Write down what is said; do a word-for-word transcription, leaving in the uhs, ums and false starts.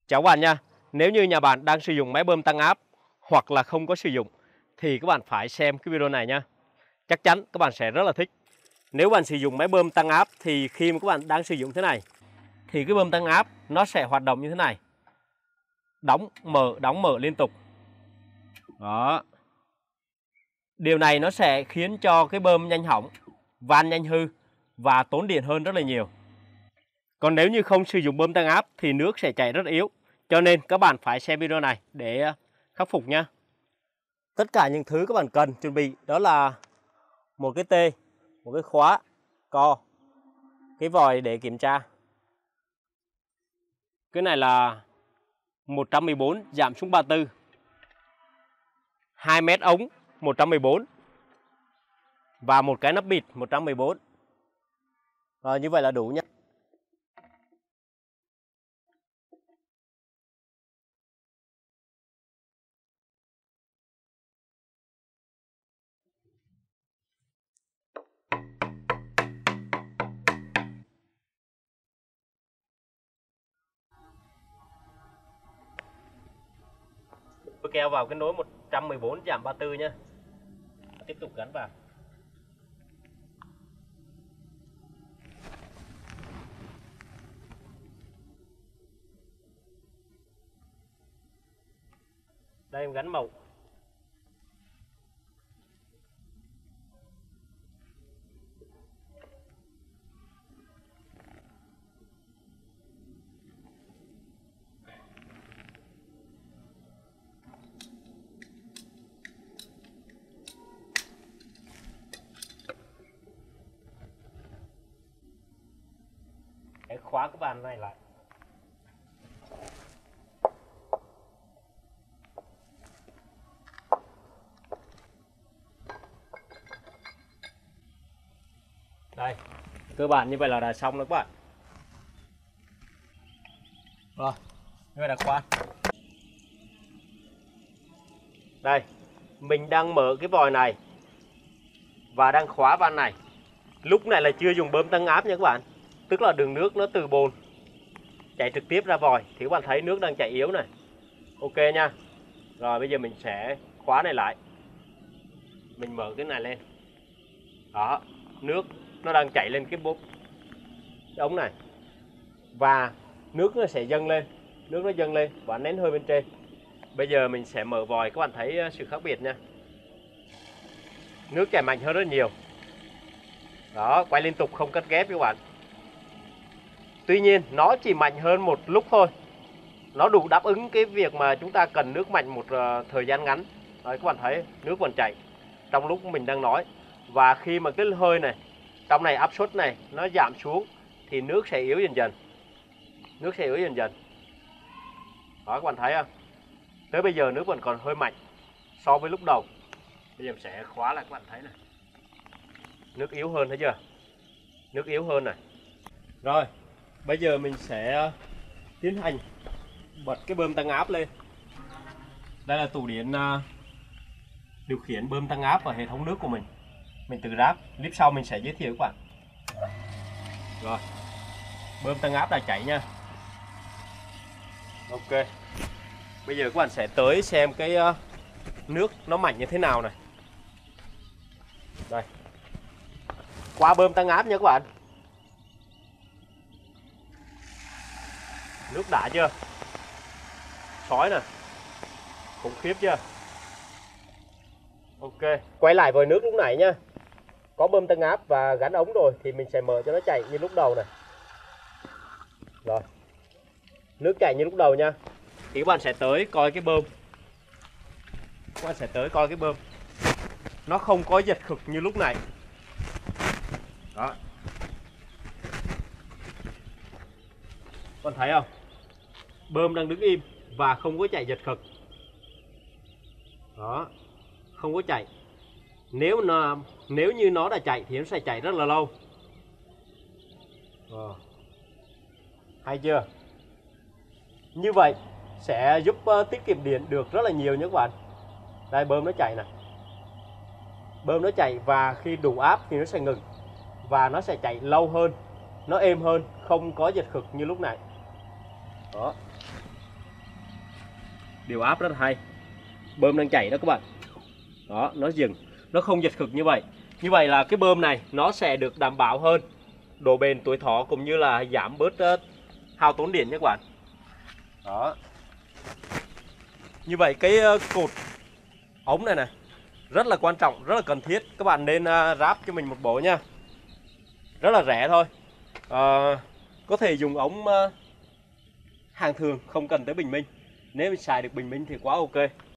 Chào các bạn nha. Nếu như nhà bạn đang sử dụng máy bơm tăng áp hoặc là không có sử dụng thì các bạn phải xem cái video này nha. Chắc chắn các bạn sẽ rất là thích. Nếu bạn sử dụng máy bơm tăng áp thì khi mà các bạn đang sử dụng thế này thì cái bơm tăng áp nó sẽ hoạt động như thế này. Đóng mở đóng mở liên tục. Đó. Điều này nó sẽ khiến cho cái bơm nhanh hỏng, van nhanh hư và tốn điện hơn rất là nhiều. Còn nếu như không sử dụng bơm tăng áp thì nước sẽ chảy rất yếu. Cho nên các bạn phải xem video này để khắc phục nha. Tất cả những thứ các bạn cần chuẩn bị đó là một cái tê, một cái khóa, co, cái vòi để kiểm tra. Cái này là một trăm mười bốn giảm xuống ba mươi tư. hai mét ống một trăm mười bốn và một cái nắp bịt một trăm mười bốn. Rồi, như vậy là đủ nhé. Tôi kéo vào cái nối một trăm mười bốn giảm ba mươi tư nhé. Tiếp tục gắn vào. Đây em gắn màu. Để khóa cái van này lại. Đây, cơ bản như vậy là đã xong rồi các bạn. Rồi, như vậy là khóa. Đây, mình đang mở cái vòi này và đang khóa van này. Lúc này là chưa dùng bơm tăng áp nha các bạn. Tức là đường nước nó từ bồn chạy trực tiếp ra vòi thì các bạn thấy nước đang chảy yếu này. Ok nha. Rồi bây giờ mình sẽ khóa này lại. Mình mở cái này lên. Đó, nước nó đang chảy lên cái bốp cái ống này. Và nước nó sẽ dâng lên, nước nó dâng lên và nén hơi bên trên. Bây giờ mình sẽ mở vòi, các bạn thấy sự khác biệt nha. Nước chảy mạnh hơn rất nhiều. Đó, quay liên tục không cắt ghép các bạn. Tuy nhiên nó chỉ mạnh hơn một lúc thôi. Nó đủ đáp ứng cái việc mà chúng ta cần nước mạnh một uh, thời gian ngắn. Đấy, các bạn thấy nước vẫn chảy trong lúc mình đang nói. Và khi mà cái hơi này, trong này áp suất này nó giảm xuống thì nước sẽ yếu dần dần. Nước sẽ yếu dần dần. Đó, các bạn thấy không? Tới bây giờ nước vẫn còn hơi mạnh so với lúc đầu. Bây giờ mình sẽ khóa lại, các bạn thấy này. Nước yếu hơn, thấy chưa? Nước yếu hơn này. Rồi, bây giờ mình sẽ tiến hành bật cái bơm tăng áp lên. Đây là tủ điện uh, điều khiển bơm tăng áp và hệ thống nước của mình. Mình tự ráp, clip sau mình sẽ giới thiệu các bạn. Rồi, bơm tăng áp đã chạy nha. Ok, bây giờ các bạn sẽ tới xem cái uh, nước nó mạnh như thế nào này. Đây, qua bơm tăng áp nha các bạn. Nước đã chưa? Sói nè, khủng khiếp chưa? Ok, quay lại vòi nước lúc nãy nha. Có bơm tăng áp và gắn ống rồi thì mình sẽ mở cho nó chạy như lúc đầu này. Rồi, nước chảy như lúc đầu nha. Thì các bạn sẽ tới coi cái bơm. Các bạn sẽ tới coi cái bơm. Nó không có giật khực như lúc này. Đó. Các bạn thấy không? Bơm đang đứng im và không có chạy giật khực. Đó, không có chạy. Nếu nó nếu như nó đã chạy thì nó sẽ chạy rất là lâu. Ờ. Hay chưa? Như vậy sẽ giúp uh, tiết kiệm điện được rất là nhiều nhé các bạn. Đây, bơm nó chạy này. Bơm nó chạy và khi đủ áp thì nó sẽ ngừng. Và nó sẽ chạy lâu hơn, nó êm hơn, không có giật khực như lúc này. Đó. Điều áp rất là hay. Bơm đang chảy đó các bạn. Đó, nó dừng, nó không giật khực như vậy. Như vậy là cái bơm này nó sẽ được đảm bảo hơn độ bền, tuổi thọ cũng như là giảm bớt uh, hao tốn điện nhé các bạn. Đó. Như vậy cái uh, cột ống này này rất là quan trọng, rất là cần thiết. Các bạn nên uh, ráp cho mình một bộ nha. Rất là rẻ thôi. Uh, có thể dùng ống uh, hàng thường, không cần tới bình minh. Nếu mình xài được bình minh thì quá ok.